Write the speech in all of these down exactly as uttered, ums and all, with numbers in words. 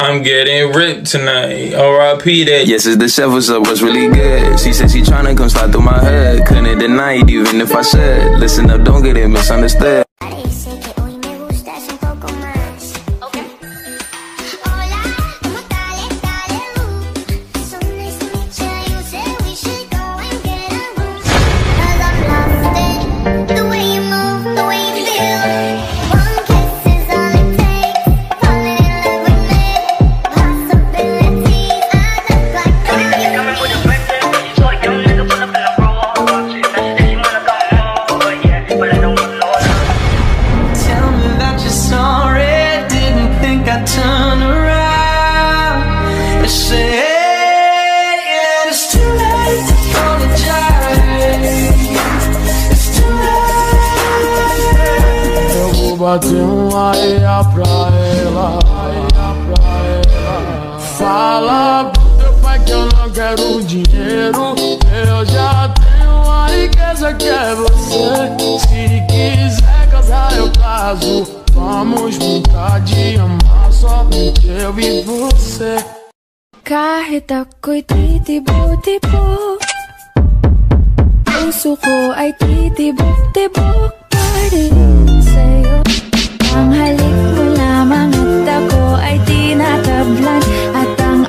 I'm getting ripped tonight. R I P that. Yes, it's the chef. What's up? What's really good? She said she tryna come slide through my hood. Couldn't deny it even if I should. Listen up, don't get it misunderstood. Bate uma areia pra ela, pra ela. Fala pro teu pai que eu não quero dinheiro. Eu já tenho a riqueza que é você. Se quiser casar eu caso. Vamos brincar de amar somente eu e você. Kahit ako'y titibok-tibok, puso ko ay titibok-tibok pa rin sa'yo. Ang halik mo lamang at ako ay tinatablan. At ang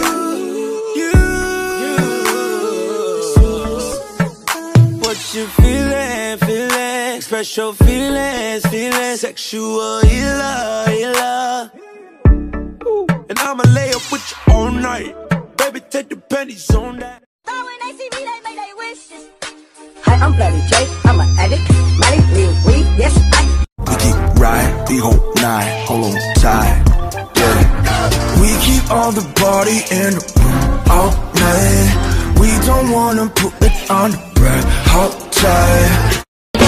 what you feeling, feeling, express your feelings, feeling, sexual healer, healer. And I'ma lay up with you all night, baby, take the pennies on that. So when they see me, they make their wishes. Hi, I'm Bloody J, I'm an addict, money, real weed, yes, I. We keep riding the whole night, hold on tight, yeah. We keep all the body in the room all night. We don't wanna put it on the bread, hold tight.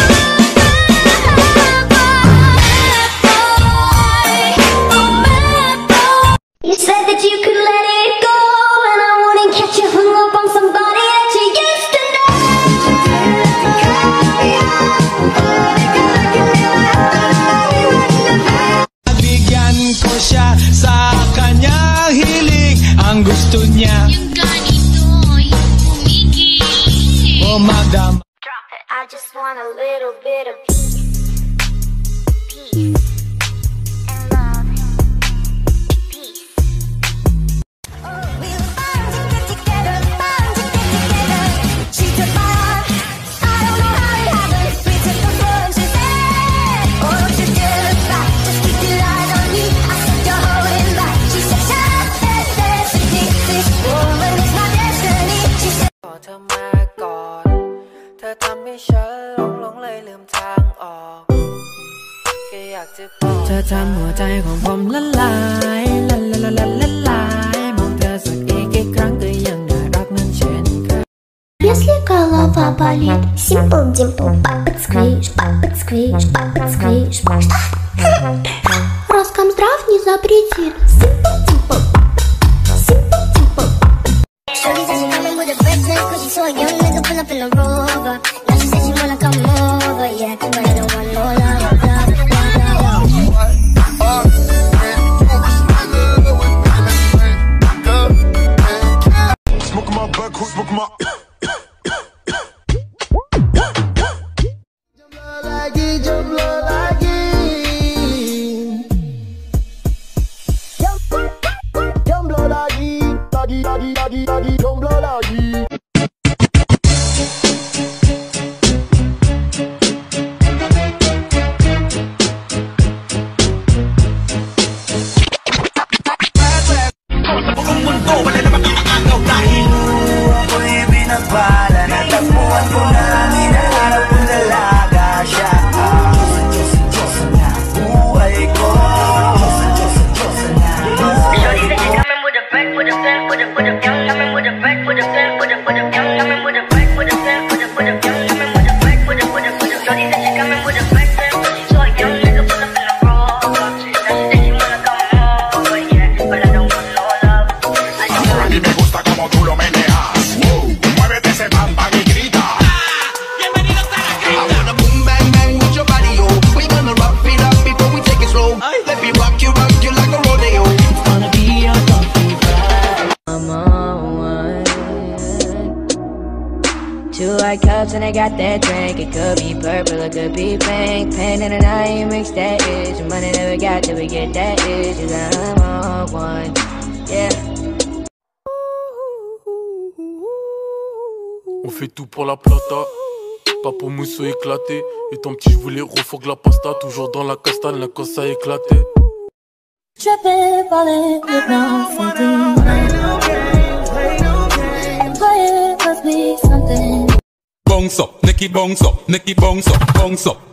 You said that you could let it go, and I wouldn't catch you hung up on somebody that you used to know. Bigyan ko siya sa kanyang hiling. Ang gusto niya yung ganito, yung pumigil. Oh madam, Drop it. I just want a little bit of peace, peace. Th เธอทำหัวใจของผมละลายละละละละละลายมองเธอสักอีกกี่ครั้งก็ยังน่ารักเหมือนเช่นเคย Если голова болит, simple dimple, папа сквиш, папа сквиш, папа сквиш. Роскомздрав не запретит. Simple dimple, simple dimple. Shorty said she coming with a breakfast 'cause she saw a young nigga pull up in a Rover. Now she said she wanna come over, yeah, but I don't want no love, love, love, love. Smoking my back, smoking my. With a back, with a back, with a, with a, young, coming with a back, with a back, with a white cups and I got that drink. It could be purple, it could be pink. Pain in the night, mix that itch. Money never got till we get that itch. Cause I'm on one, yeah. On fait tout pour la plata, pas pour mousseau éclaté. Et ton petit je voulais refourgue la pasta. Toujours dans la castagne, la cosse a éclaté. Trippin', ballin' with no something. Play it must be something. Bounce up, neck it bounce up, neck it bounce up, bounce up.